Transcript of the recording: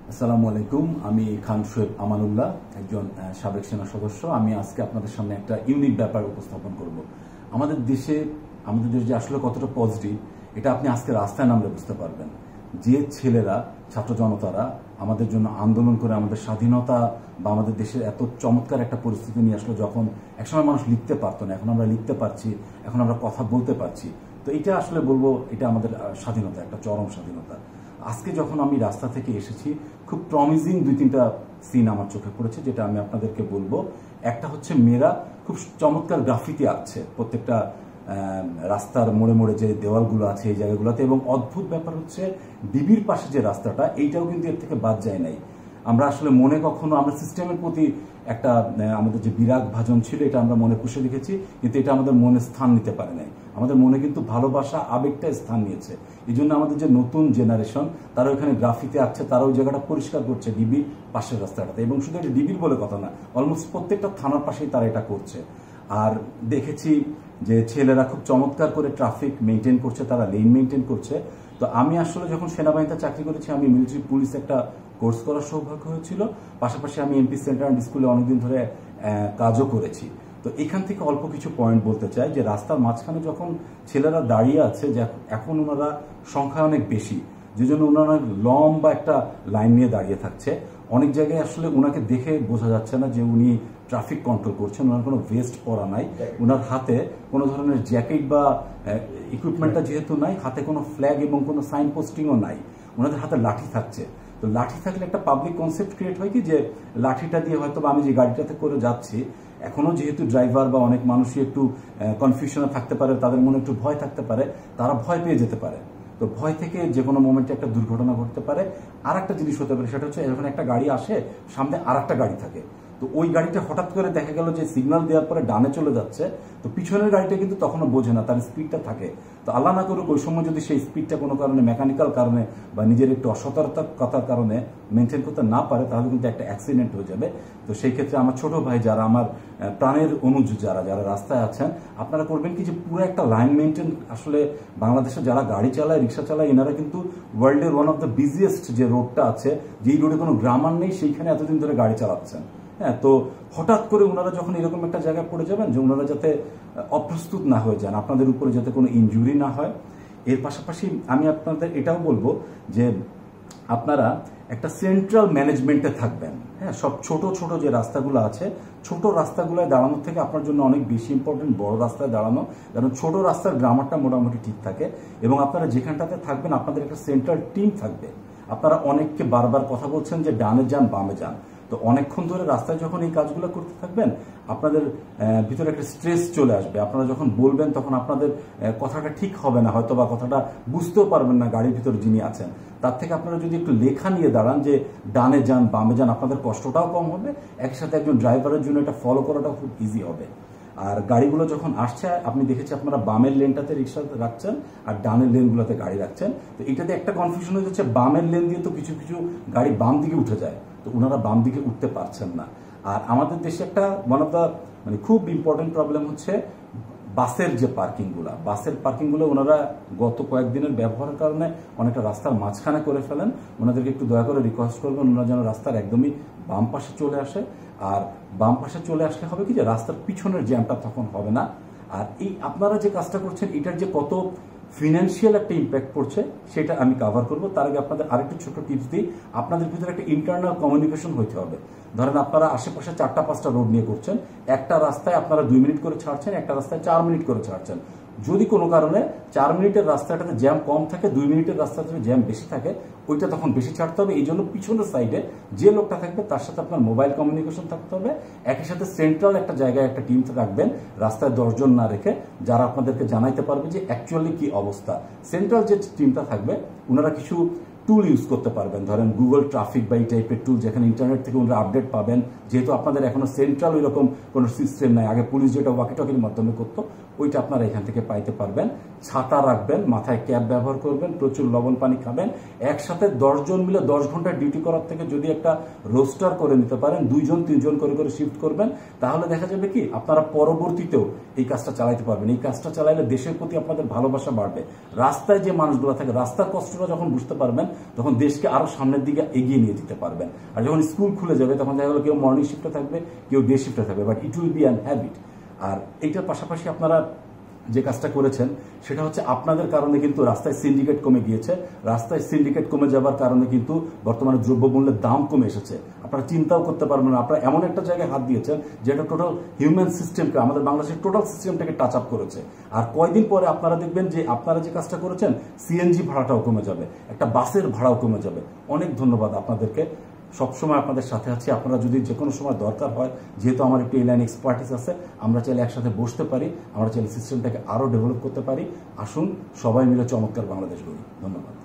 আসসালামু আলাইকুম। আমি খান শোয়েব আমানুল্লাহ, একজন সাবেক সেনা সদস্য। আমি আজকে আপনাদের সামনে একটা ইউনিক ব্যাপার উপস্থাপন করব। আমাদের দেশ যে আসলে কতটা পজিটিভ, এটা আপনি আজকে রাস্তায় নামলে বুঝতে পারবেন। যে ছেলেরা, ছাত্র জনতারা আমাদের জন্য আন্দোলন করে আমাদের স্বাধীনতা বা আমাদের দেশের এত চমৎকার একটা পরিস্থিতি নিয়ে আসলো, যখন একসময় মানুষ লিখতে পারতো না, এখন আমরা লিখতে পারছি, এখন আমরা কথা বলতে পারছি। তো এটা আসলে বলবো, এটা আমাদের স্বাধীনতা, একটা চরম স্বাধীনতা। আজকে যখন আমি রাস্তা থেকে এসেছি, খুব প্রমিজিং দুই তিনটা সিন আমার চোখে পড়েছে, যেটা আমি আপনাদেরকে বলবো। একটা হচ্ছে, মেয়েরা খুব চমৎকার গ্রাফিতি আঁকছে প্রত্যেকটা রাস্তার মোড়ে মোড়ে যে দেওয়ালগুলো আছে এই জায়গাগুলোতে। এবং অদ্ভুত ব্যাপার হচ্ছে, ডিবির পাশে যে রাস্তাটা, এইটাও কিন্তু এর থেকে বাদ যায় নাই। আমরা আসলে মনে কখনো আমরা সিস্টেমের প্রতি একটা আমাদের যে বিরাগ ভাজন ছিল, এটা আমরা মনে পুষে রেখেছি, কিন্তু এটা আমাদের মনে স্থান নিতে পারে নাই। আমাদের মনে কিন্তু ভালোবাসা, আবেগটা স্থান নিয়েছে। এই জন্য আমাদের যে নতুন জেনারেশন, তারা ওখানে গ্রাফিতে আসছে, তারা ওই জায়গাটা পরিষ্কার করছে ডিবির পাশের রাস্তাটাতে। এবং শুধু এটা ডিবির বলে কথা না, অলমোস্ট প্রত্যেকটা থানার পাশেই তারা এটা করছে। আর দেখেছি যে ছেলেরা খুব চমৎকার করে ট্রাফিক মেনটেন করছে, তারা লেন মেনটেন করছে। তো আমি আসলে যখন সেনাবাহিনীতে চাকরি করেছি, আমি মিলিটারি পুলিশ একটা কোর্স করার সৌভাগ্য হয়েছিল। পাশাপাশি আমি এমপি সেন্টার অ্যান্ড স্কুলে অনেকদিন ধরে কাজও করেছি। তো এখান থেকে অল্প কিছু পয়েন্ট বলতে চাই, যে রাস্তার মাঝখানে যখন ছেলেরা দাঁড়িয়ে আছে, যে এখন ওনারা সংখ্যা অনেক বেশি, যে জন্য ওনারা লম্বা একটা লাইন নিয়ে দাঁড়িয়ে থাকছে। অনেক জায়গায় আসলে ওনাকে দেখে বোঝা যাচ্ছে না যে উনি ট্রাফিক কন্ট্রোল করছেন। ওনার কোনো ভেস্ট পরা নাই, ওনার হাতে কোনো ধরনের জ্যাকেট বা ইকুইপমেন্টটা যেহেতু নাই, হাতে কোনো ফ্ল্যাগ এবং কোনো সাইন পোস্টিংও নাই, ওনাদের হাতে লাঠি থাকছে। তো লাঠি থাকলে একটা পাবলিক কনসেপ্ট ক্রিয়েট হয় কি, যে লাঠিটা দিয়ে হয়তো আমি যে গাড়িটাতে করে যাচ্ছি, এখনো যেহেতু ড্রাইভার বা অনেক মানুষই একটু কনফিউশনে থাকতে পারে, তাদের মনে একটু ভয় থাকতে পারে, তারা ভয় পেয়ে যেতে পারে। তো ভয় থেকে যে কোনো মোমেন্টে একটা দুর্ঘটনা ঘটতে পারে। আর একটা জিনিস হতে পারে, সেটা হচ্ছে যখন একটা গাড়ি আসে, সামনে আর একটা গাড়ি থাকে, তো ওই গাড়িটা হঠাৎ করে দেখা গেল যে সিগন্যাল দেওয়ার পরে ডানে চলে যাচ্ছে, তো পিছনের গাড়িটা কিন্তু তখনও বোঝে না, তার স্পিডটা থাকে। তো আল্লাহ না করুক, ওই সময় যদি সেই স্পিডটা কোনো কারণে, মেকানিক্যাল কারণে বা নিজের একটু অসতর্কতার কারণে মেনটেন করতে না পারে, তাহলে কিন্তু একটা অ্যাক্সিডেন্ট হয়ে যাবে। তো সেই ক্ষেত্রে আমার ছোট ভাই যারা, আমার প্রাণের অনুজ যারা যারা রাস্তায় আছেন, আপনারা করবেন কি, যে পুরো একটা লাইন মেনটেন। আসলে বাংলাদেশে যারা গাড়ি চালায়, রিক্সা চালায়, এনারা কিন্তু ওয়ার্ল্ডের ওয়ান অফ দ্য বিজিয়েস্ট যে রোডটা আছে, যেই রোডে কোনো গ্রামার নেই, সেইখানে এতদিন ধরে গাড়ি চালাচ্ছেন। হ্যাঁ, তো হঠাৎ করে ওনারা যখন এরকম একটা জায়গায় পড়ে যাবেন, যে ওনারা যাতে অপ্রস্তুত না হয়ে যান, আপনাদের উপরে যাতে কোনো ইনজুরি না হয়। এর পাশাপাশি আমি আপনাদের এটাও বলবো যে আপনারা একটা সেন্ট্রাল ম্যানেজমেন্টে থাকবেন। হ্যাঁ, সব ছোট ছোট যে রাস্তাগুলো আছে, ছোট রাস্তাগুলোয় দাঁড়ানোর থেকে আপনার জন্য অনেক বেশি ইম্পর্টেন্ট বড় রাস্তায় দাঁড়ানো। কারণ ছোট রাস্তার গ্রামারটা মোটামুটি ঠিক থাকে, এবং আপনারা যেখানটাতে থাকবেন, আপনাদের একটা সেন্ট্রাল টিম থাকবে। আপনারা অনেককে বারবার কথা বলছেন যে ডানে যান, বামে যান। তো অনেকক্ষণ ধরে রাস্তায় যখন এই কাজগুলো করতে থাকবেন, আপনাদের ভিতরে একটা স্ট্রেস চলে আসবে। আপনারা যখন বলবেন, তখন আপনাদের কথাটা ঠিক হবে না, হয়তো বা কথাটা বুঝতেও পারবেন না গাড়ির ভিতরে যিনি আছেন। তার থেকে আপনারা যদি একটু লেখা নিয়ে দাঁড়ান, যে ডানে যান, বামে যান, আপনাদের কষ্টটাও কম হবে, একই সাথে একজন ড্রাইভারের জন্য এটা ফলো করাটাও খুব ইজি হবে। আর গাড়িগুলো যখন আসছে, আপনি দেখেছি আপনারা বামের লেনটাতে রিক্সা রাখছেন আর ডানের লেনগুলোতে গাড়ি রাখছেন। তো এটাতে একটা কনফিউশন হয়ে যাচ্ছে, বামের লেন দিয়ে তো কিছু কিছু গাড়ি বাম দিকে উঠে যায়, তো ওনারা বাম দিকে উঠতে পারছেন না। আর আমাদের দেশে একটা ওয়ান অফ দ্য খুব ইম্পর্টেন্ট প্রবলেম হচ্ছে বাসের যে বাসের পার্কিংগুলো ওনারা গত কয়েকদিনের ব্যবহারের কারণে অনেকটা রাস্তার মাঝখানে করে ফেলেন। ওনাদেরকে একটু দয়া করে রিকোয়েস্ট করবেন, ওনারা যেন রাস্তার একদমই বাম পাশে চলে আসে। আর বাম পাশে চলে আসলে হবে কি, যে রাস্তার পিছনের জ্যামটা তখন হবে না। আর এই আপনারা যে কাজটা করছেন, এটার যে কত ফিনান্সিয়াল একটা ইম্প্যাক্ট পড়ছে, সেটা আমি কাভার করব। তার আগে আপনাদের আরেকটু ছোট টিপস দিই। আপনাদের ভিতরে একটা ইন্টারনাল কমিউনিকেশন হইতে হবে। ধরেন আপনারা আশেপাশে 4টা-5টা রোড নিয়ে করছেন, একটা রাস্তায় আপনারা 2 মিনিট করে ছাড়ছেন, একটা রাস্তায় 4 মিনিট করে ছাড়ছেন। যদি কোনো কারণে 4 মিনিটের রাস্তাটাতে জ্যাম কম থাকে, 2 মিনিটের রাস্তাটাতে জ্যাম বেশি থাকে, ওইটা তখন বেশি ছাড়তে হবে। এই জন্য পিছনের সাইডে যে লোকটা থাকবে, তার সাথে আপনার মোবাইল কমিউনিকেশন থাকতে হবে। একই সাথে সেন্ট্রাল একটা জায়গায় একটা টিম রাখবেন, রাস্তায় 10 জন না রেখে, যারা আপনাদেরকে জানাইতে পারবে যে অ্যাকচুয়ালি কি অবস্থা। সেন্ট্রাল যে টিমটা থাকবে, ওনারা কিছু টুল ইউজ করতে পারবেন, ধরেন গুগল ট্রাফিক বা এই টাইপের টুল, যেখানে ইন্টারনেট থেকে ওনারা আপডেট পাবেন। যেহেতু আপনাদের এখনো সেন্ট্রাল ওই রকম কোনো সিস্টেম নাই, আগে পুলিশ যেটা ওয়াকিটকির মাধ্যমে করতো, ওইটা আপনারা এখান থেকে পাইতে পারবেন। ছাতা রাখবেন, মাথায় ক্যাপ ব্যবহার করবেন, প্রচুর লবণ পানি খাবেন। একসাথে 10 জন মিলে 10 ঘন্টা ডিউটি করার থেকে যদি একটা রোস্টার করে নিতে পারেন, 2 জন 3 জন করে করে শিফট করবেন, তাহলে দেখা যাবে কি আপনারা পরবর্তীতেও এই কাজটা চালাইতে পারবেন। এই কাজটা চালাইলে দেশের প্রতি আপনাদের ভালোবাসা বাড়বে। রাস্তায় যে মানুষগুলো থাকে, রাস্তার কষ্টটা যখন বুঝতে পারবেন, তখন দেশকে আরো সামনের দিকে এগিয়ে নিয়ে যেতে পারবেন। আর যখন স্কুল খুলে যাবে তখন দেখা গেলো কেউ মর্নিং শিফটে থাকবে, কেউ ডে শিফটে থাকবে, but it will be an habit. আর এইটার পাশাপাশি আপনারা যে কাজটা করেছেন সেটা হচ্ছে আপনাদের কারণে কিন্তু রাস্তায় সিন্ডিকেট কমে গিয়েছে। রাস্তায় সিন্ডিকেট কমে যাবার কারণে কিন্তু বর্তমানে দ্রব্যমূল্যের দাম কমে এসেছে। আপনারা চিন্তাও করতে পারবেন না, আপনারা এমন একটা জায়গায় হাত দিয়েছেন যেটা টোটাল হিউম্যান সিস্টেমকে, আমাদের বাংলাদেশের টোটাল সিস্টেমটাকে টাচ আপ করেছে। আর কয়দিন পরে আপনারা দেখবেন যে আপনারা যে কাজটা করেছেন সিএনজি ভাড়াটাও কমে যাবে, একটা বাসের ভাড়াও কমে যাবে। অনেক ধন্যবাদ আপনাদেরকে, সবসময় আপনাদের সাথে আছি। আপনারা যদি যে কোনো সময় দরকার হয়, যেহেতু আমার একটু এই লাইন এক্সপার্টিস আছে, আমরা চাইলে একসাথে বসতে পারি, আমরা চাইলে সিস্টেমটাকে আরও ডেভেলপ করতে পারি। আসুন সবাই মিলে চমৎকার বাংলাদেশ গড়ি। ধন্যবাদ।